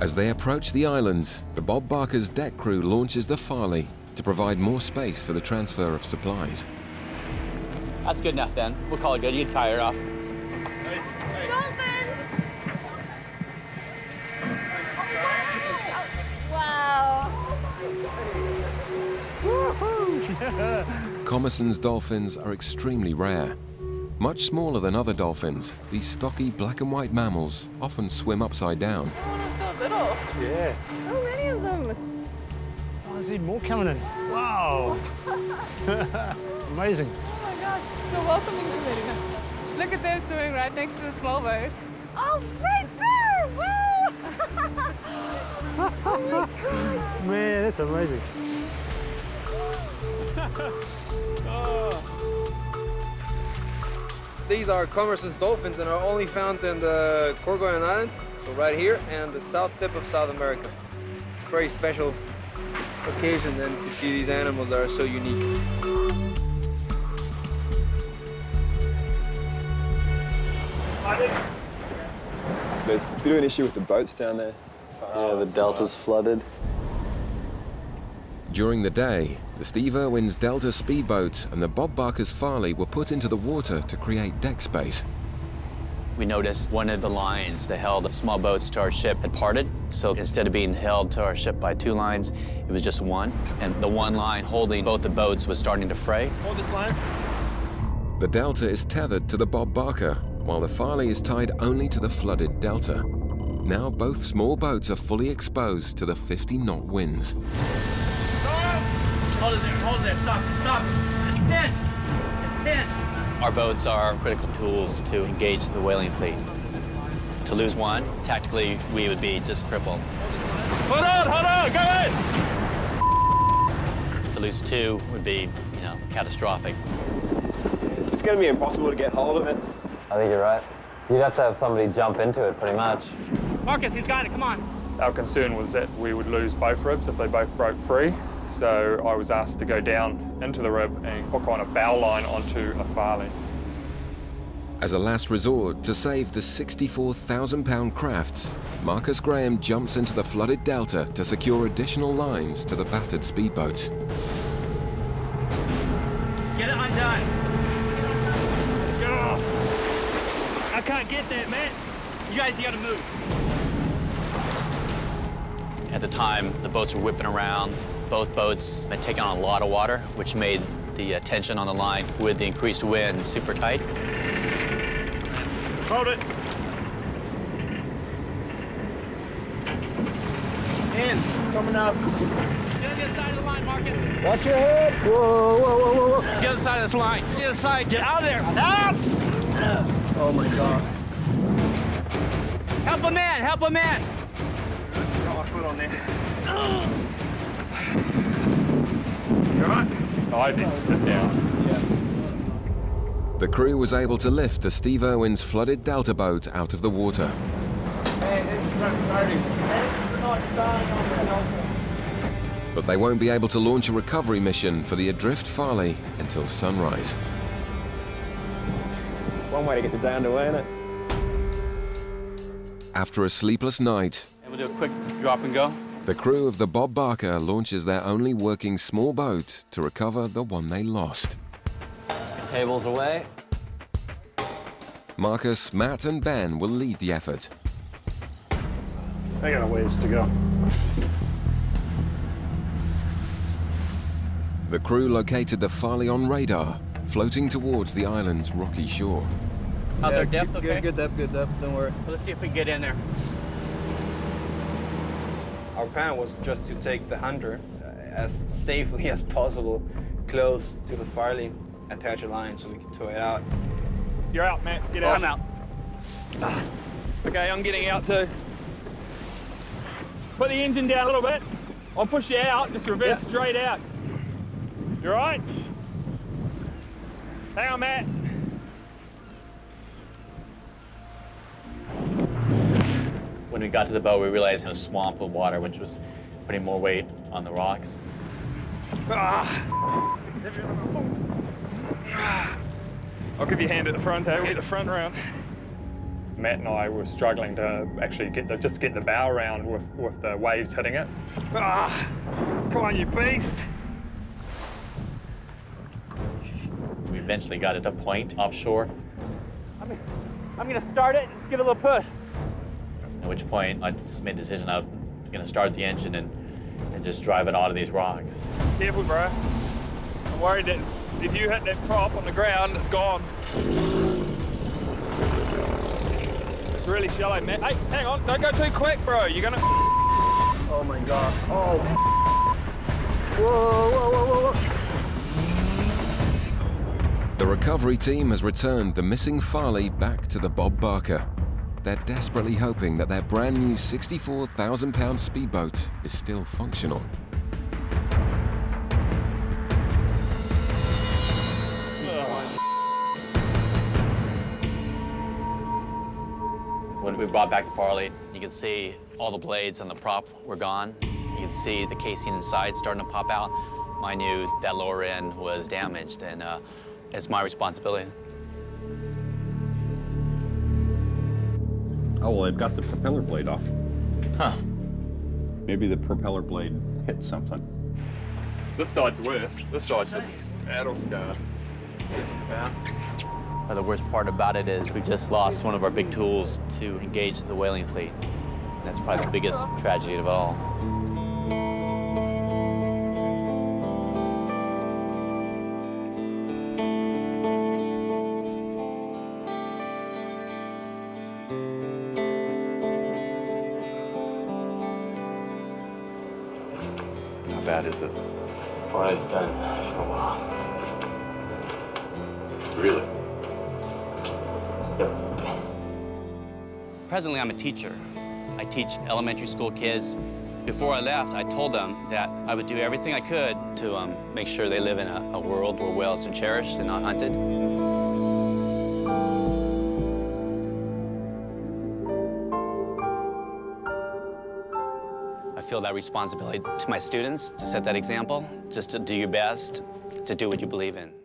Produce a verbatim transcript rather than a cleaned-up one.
As they approach the islands, the Bob Barker's deck crew launches the Farley to provide more space for the transfer of supplies. That's good enough then. We'll call it good. You can tie her off. Hey, hey. Dolphins! Wow! Commerson's dolphins are extremely rare. Much smaller than other dolphins, these stocky black and white mammals often swim upside down. Oh, they're so little. Yeah. So many of them. Oh, there's even more coming in. Wow. Amazing. Oh my God, so welcoming to America. Look at them swimming right next to the small boats. Oh, right there! Woo! Oh my God. Man, that's amazing. Oh. These are Commerson's dolphins and are only found in the Kerguelen Island, so right here, and the south tip of South America. It's a very special occasion then to see these animals that are so unique. There's a bit of an issue with the boats down there. Yeah, the delta's flooded. During the day, the Steve Irwin's Delta speedboat and the Bob Barker's Farley were put into the water to create deck space. We noticed one of the lines that held the small boats to our ship had parted. So instead of being held to our ship by two lines, it was just one. And the one line holding both the boats was starting to fray. Hold this line. The Delta is tethered to the Bob Barker, while the Farley is tied only to the flooded Delta. Now both small boats are fully exposed to the fifty knot winds. Hold it there, hold it there, stop, stop. It's pinched, it's pinched. Our boats are critical tools to engage the whaling fleet. To lose one, tactically, we would be just crippled. Hold on, hold on, go in! To lose two would be, you know, catastrophic. It's going to be impossible to get hold of it. I think you're right. You'd have to have somebody jump into it, pretty much. Marcus, he's got it, come on. Our concern was that we would lose both ribs if they both broke free. So I was asked to go down into the rib and hook on a bow line onto a Farley. As a last resort to save the sixty-four thousand pound crafts, Marcus Graham jumps into the flooded Delta to secure additional lines to the battered speedboats. Get it undone. I can't get that, man. You guys, you gotta move. At the time, the boats were whipping around. Both boats had taken on a lot of water, which made the uh, tension on the line with the increased wind super tight. Hold it. In, coming up. Get on the other side of the line, Marcus. Watch your head. Whoa, whoa, whoa, whoa, whoa. Get on the side of this line. Get on the side. Get out of there. Out! Oh my God. Help a man, help a man. Got my foot on there. You all right? Oh, I need to sit down. Yeah. The crew was able to lift the Steve Irwin's flooded Delta boat out of the water. Hey, it's not starting. It's not starting on the Delta. But they won't be able to launch a recovery mission for the adrift Farley until sunrise. It's one way to get the day underway, isn't it? After a sleepless night, And we'll do a quick drop and go. the crew of the Bob Barker launches their only working small boat to recover the one they lost. Cables away. Marcus, Matt and Ben will lead the effort. They got a ways to go. The crew located the Farley on radar, floating towards the island's rocky shore. How's Yeah, our depth, good, okay? Good, good depth, good depth, don't worry. Well, let's see if we can get in there. Our plan was just to take the Hunter uh, as safely as possible close to the Farley, attach a line so we can tow it out. You're out, Matt. Get Oh, out. I'm out. Ah. Okay, I'm getting out too. Put the engine down a little bit. I'll push you out, just reverse Yeah. straight out. You all right? Hang on, Matt. When we got to the boat, we realized it was a swamp of water, which was putting more weight on the rocks. Ah. I'll give you a hand at the front, eh? We'll get the front round. Matt and I were struggling to actually get the, just get the bow around with, with the waves hitting it. Ah, come on, you beast! We eventually got it to point offshore. I'm, I'm gonna start it and just give it a little push. At which point, I just made the decision I was gonna start the engine and, and just drive it onto these rocks. Careful, bro. I'm worried that if you hit that prop on the ground, it's gone. It's really shallow, man. Hey, hang on, don't go too quick, bro. You're gonna... Oh my God, oh. Whoa, whoa, whoa, whoa, whoa. The recovery team has returned the missing Farley back to the Bob Barker. They're desperately hoping that their brand new sixty-four thousand pound speedboat is still functional. When we brought back the Farley, you could see all the blades on the prop were gone. You could see the casing inside starting to pop out. I knew that lower end was damaged, and uh, it's my responsibility. Oh, well, they've got the propeller blade off. Huh. Maybe the propeller blade hit something. This side's worse. This side's just battle scarred. Uh, the worst part about it is we just lost one of our big tools to engage the whaling fleet. And that's probably the biggest tragedy of all. How bad is it? Farley's done for a while. Really? Yep. Presently, I'm a teacher. I teach elementary school kids. Before I left, I told them that I would do everything I could to um, make sure they live in a, a world where whales are cherished and not hunted. I feel that responsibility to my students to set that example, just to do your best, to do what you believe in.